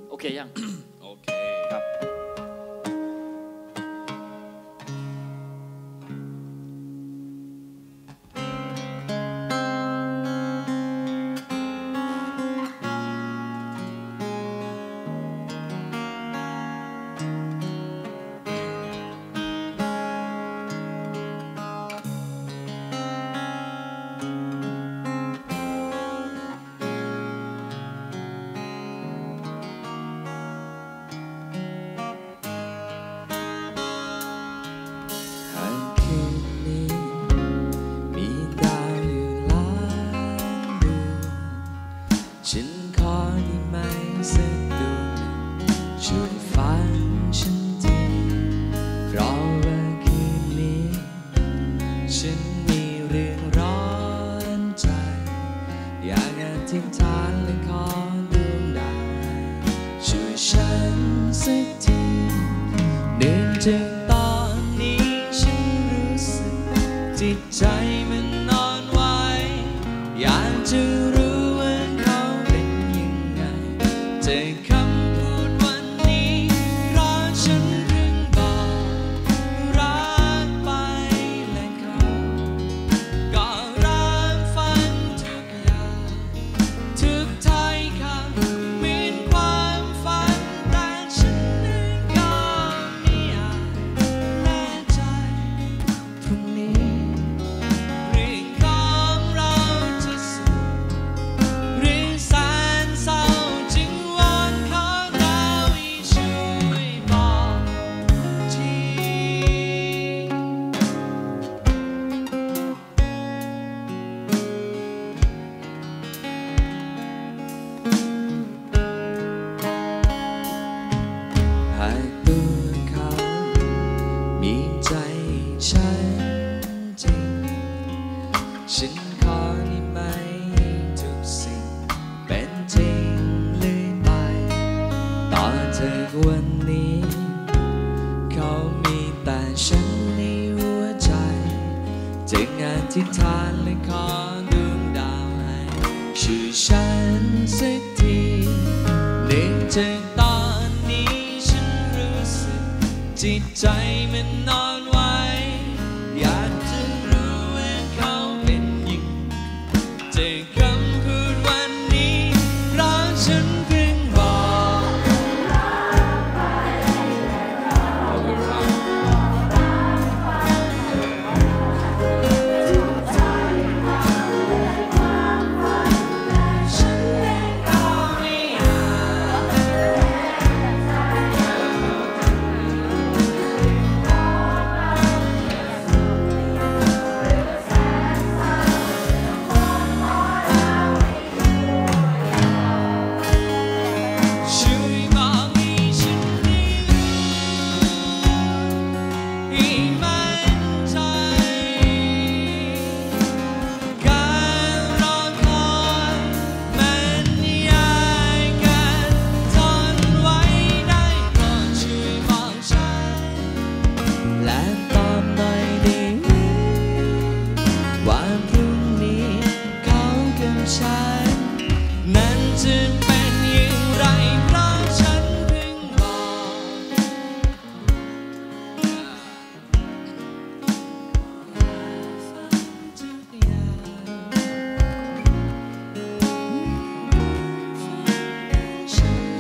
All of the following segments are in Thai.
โอเคยังโอเคครับฉันขอได้ไหมสักดวงช่วยฟังฉันทีเพราะว่าคืนนี้ฉันมีเรื่องร้อนใจอยากอธิษฐานและขอดวงดาวช่วยฉันสักทีเนื่องจากตอนนี้ฉันรู้สึกจิตใจมันนอนไหวอยากจะรู้แต่คำพูดวันนี้เพราะฉันเพิ่งบอกรักไปและเขาก็รับฟังทุกอย่างทุกถ้อยคำเหมือนความฝันแต่ฉันเองก็ไม่อาจแน่ใจพรุ่งนี้เรื่องของเราจะสุขหรือแสนเศร้าหากตัวเขามีใจฉันจริงฉันขอได้ไหมทุกสิ่งเป็นจริงเลยไปต่อจากวันนี้เขามีแต่ฉันในหัวใจจึงอธิษฐานและขอดวงดาวให้ช่วยฉันสักทีเนื่องจากตอนนี้ฉันรู้สึกจิตใจมันนอนไหวอยากจะรู้ว่าเขาเป็นยังแต่คำพูดวันนี้เพราะฉันเพิ่งบอกฉันเองก็ไม่อาจช่วยบอกให้ฉันได้รู้ให้มั่นใจการรอคอยมันยากเกินทนไว้ได้โปรดช่วยบอกฉันและตอบหน่อยได้ไหมว่าพรุ่งนี้เขากับฉันนั้นจะเป็นอย่างไรเพราะฉันเพิ่งบอกทุกอย่างฉัน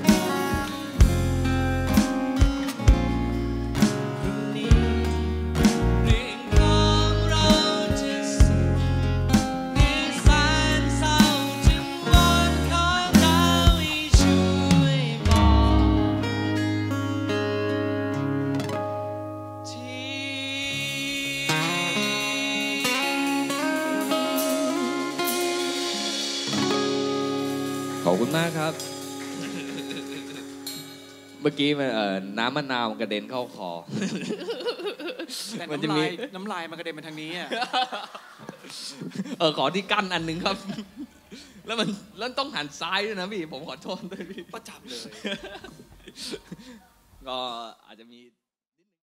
พรุ่งนี้เรื่องของเราจะสุขหรือแสนเศร้าจึงวอนขอดาวให้ช่วยบอกทีขอบคุณมากครับ เมื่อกี้มันน้ำมะนาวมันกระเด็นเข้าคอแต่มันจะมีน้ำลายมันกระเด็นมาทางนี้อ่ะขอที่กั้นอันหนึ่งครับ แล้วต้องหันซ้ายด้วยนะพี่ผมขอโทษด้วยพี่ประจับเลยก็อาจจะมี